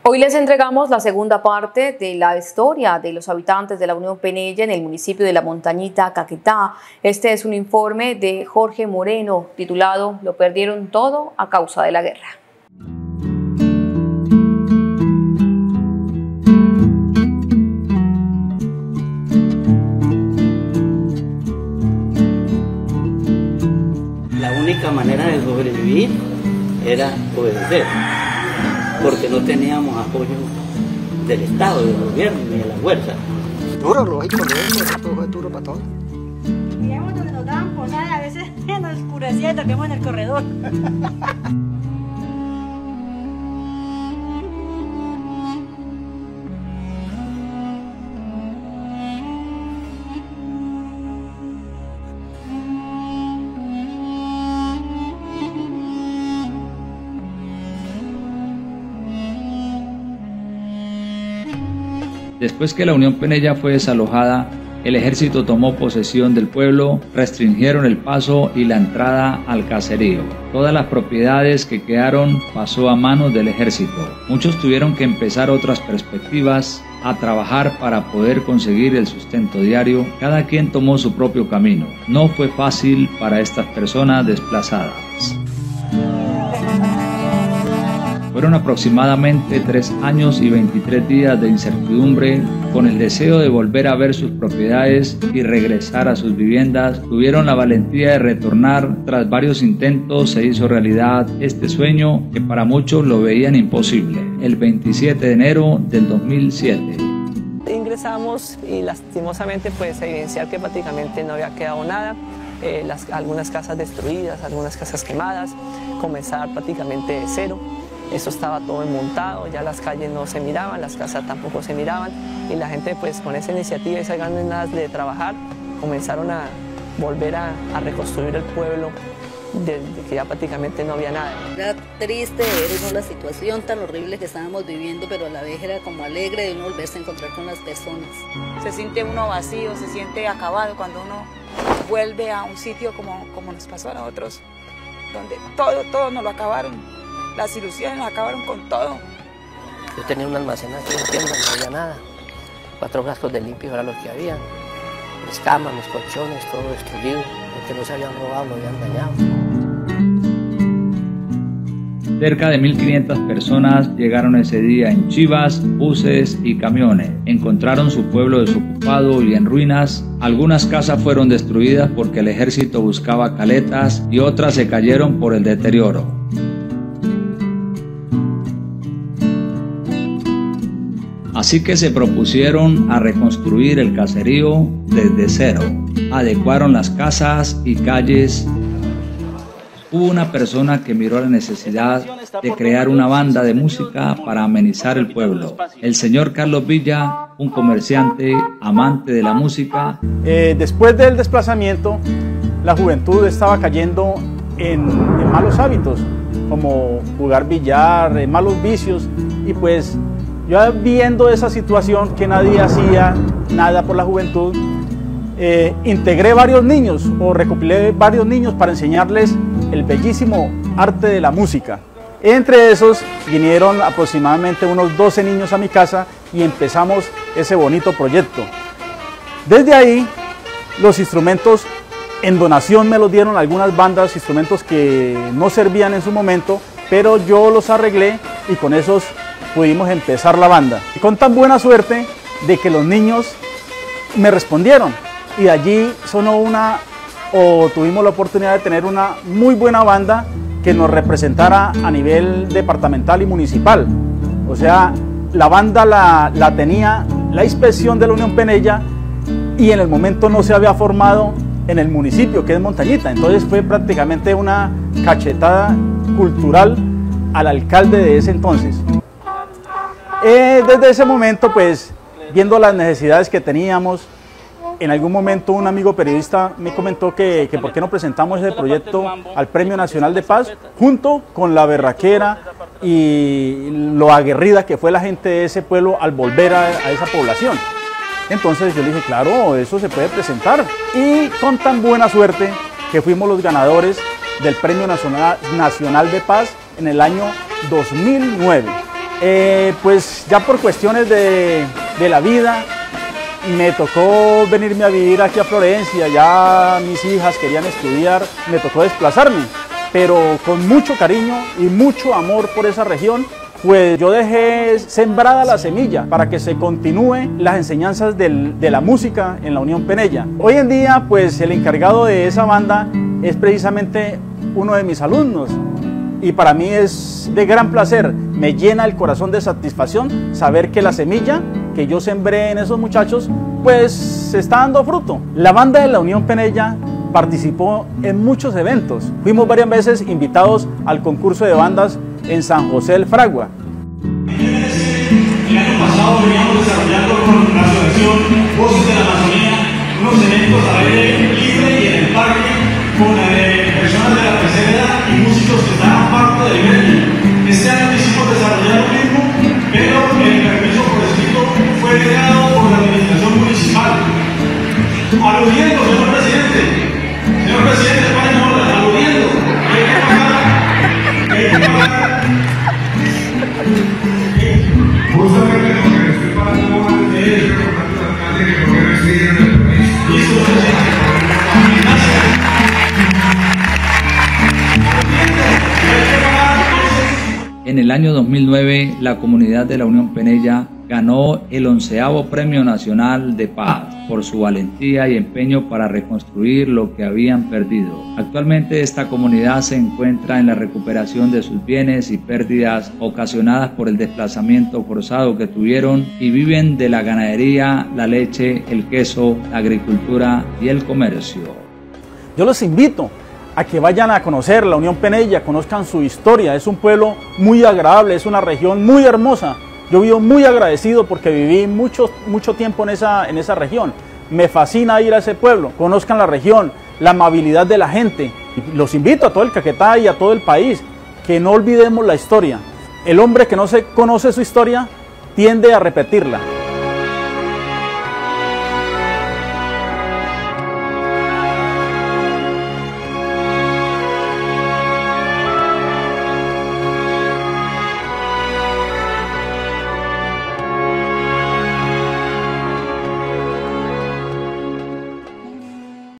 Hoy les entregamos la segunda parte de la historia de los habitantes de la Unión Penella en el municipio de La Montañita, Caquetá. Este es un informe de Jorge Moreno titulado "Lo perdieron todo a causa de la guerra". La única manera de sobrevivir era obedecer, porque no teníamos apoyo del Estado, del gobierno ni de la fuerza. Duro, lógico, todo fue duro para todos. Digamos donde nos daban por nada, a veces nos oscurecía y toquemos en el corredor. Después que la Unión Penella fue desalojada, el ejército tomó posesión del pueblo, restringieron el paso y la entrada al caserío. Todas las propiedades que quedaron pasó a manos del ejército. Muchos tuvieron que empezar otras perspectivas, a trabajar para poder conseguir el sustento diario. Cada quien tomó su propio camino. No fue fácil para estas personas desplazadas. Fueron aproximadamente 3 años y 23 días de incertidumbre, con el deseo de volver a ver sus propiedades y regresar a sus viviendas. Tuvieron la valentía de retornar. Tras varios intentos se hizo realidad este sueño que para muchos lo veían imposible, el 27 de enero del 2007. Ingresamos y lastimosamente pues evidenciar que prácticamente no había quedado nada. Algunas casas destruidas, algunas casas quemadas, comenzar prácticamente de cero. Eso estaba todo desmontado, ya las calles no se miraban, las casas tampoco se miraban, y la gente pues con esa iniciativa y esas ganas de trabajar comenzaron a volver a reconstruir el pueblo desde que ya prácticamente no había nada. Era triste de ver uno la situación tan horrible que estábamos viviendo, pero a la vez era como alegre de uno volverse a encontrar con las personas. Se siente uno vacío, se siente acabado cuando uno vuelve a un sitio como nos pasó a nosotros, donde todo nos lo acabaron. Las ilusiones nos acabaron con todo. Yo tenía un almacén aquí en tienda, no había nada. 4 frascos de limpio era lo que había. Mis camas, mis colchones, todo destruido. Lo que no se habían robado, lo habían dañado. Cerca de 1.500 personas llegaron ese día en chivas, buses y camiones. Encontraron su pueblo desocupado y en ruinas. Algunas casas fueron destruidas porque el ejército buscaba caletas y otras se cayeron por el deterioro. Así que se propusieron a reconstruir el caserío desde cero. Adecuaron las casas y calles. Hubo una persona que miró la necesidad de crear una banda de música para amenizar el pueblo. El señor Carlos Villa, un comerciante, amante de la música. Después del desplazamiento, la juventud estaba cayendo en malos hábitos, como jugar billar, malos vicios, y pues yo viendo esa situación que nadie hacía nada por la juventud, integré varios niños o recopilé varios niños para enseñarles el bellísimo arte de la música. Entre esos vinieron aproximadamente unos 12 niños a mi casa y empezamos ese bonito proyecto. Desde ahí los instrumentos en donación me los dieron algunas bandas, instrumentos que no servían en su momento, pero yo los arreglé y con esos pudimos empezar la banda. Y con tan buena suerte de que los niños me respondieron y de allí tuvimos la oportunidad de tener una muy buena banda que nos representara a nivel departamental y municipal. O sea, la banda la tenía la inspección de la Unión Penella y en el momento no se había formado en el municipio, que es Montañita. Entonces fue prácticamente una cachetada cultural al alcalde de ese entonces. Desde ese momento, pues, viendo las necesidades que teníamos, en algún momento un amigo periodista me comentó que por qué no presentamos ese proyecto al Premio Nacional de Paz, junto con la berraquera y lo aguerrida que fue la gente de ese pueblo al volver a esa población. Entonces yo le dije, claro, eso se puede presentar. Y con tan buena suerte que fuimos los ganadores del Premio Nacional de Paz en el año 2009. Pues ya por cuestiones de la vida me tocó venirme a vivir aquí a Florencia, ya mis hijas querían estudiar, me tocó desplazarme, pero con mucho cariño y mucho amor por esa región, pues yo dejé sembrada la semilla para que se continúen las enseñanzas de la música en la Unión Penella. Hoy en día, pues el encargado de esa banda es precisamente uno de mis alumnos. Y para mí es de gran placer, me llena el corazón de satisfacción saber que la semilla que yo sembré en esos muchachos, pues se está dando fruto. La banda de la Unión Penella participó en muchos eventos. Fuimos varias veces invitados al concurso de bandas en San José del Fragua. El año pasado veníamos desarrollando con la asociación Voces de la Amazonía unos eventos al aire libre y en el parque con personas de la tercera edad y músicos que estaban parte del gremio. Este año quisimos desarrollar lo mismo, pero el permiso por escrito fue negado por la administración municipal. Aludiendo, señor presidente, pare en orden, aludiendo, hay que pagar. Justamente lo que estoy pagando es recordando al alcalde que por qué no estoy en el país. Listo, En el año 2009, la comunidad de la Unión Penella ganó el 11º Premio Nacional de Paz por su valentía y empeño para reconstruir lo que habían perdido. Actualmente esta comunidad se encuentra en la recuperación de sus bienes y pérdidas ocasionadas por el desplazamiento forzado que tuvieron y viven de la ganadería, la leche, el queso, la agricultura y el comercio. Yo los invito a que vayan a conocer la Unión Penella, conozcan su historia. Es un pueblo muy agradable, es una región muy hermosa. Yo vivo muy agradecido porque viví mucho tiempo en esa región. Me fascina ir a ese pueblo. Conozcan la región, la amabilidad de la gente. Los invito a todo el Caquetá y a todo el país que no olvidemos la historia. El hombre que no se conoce su historia tiende a repetirla.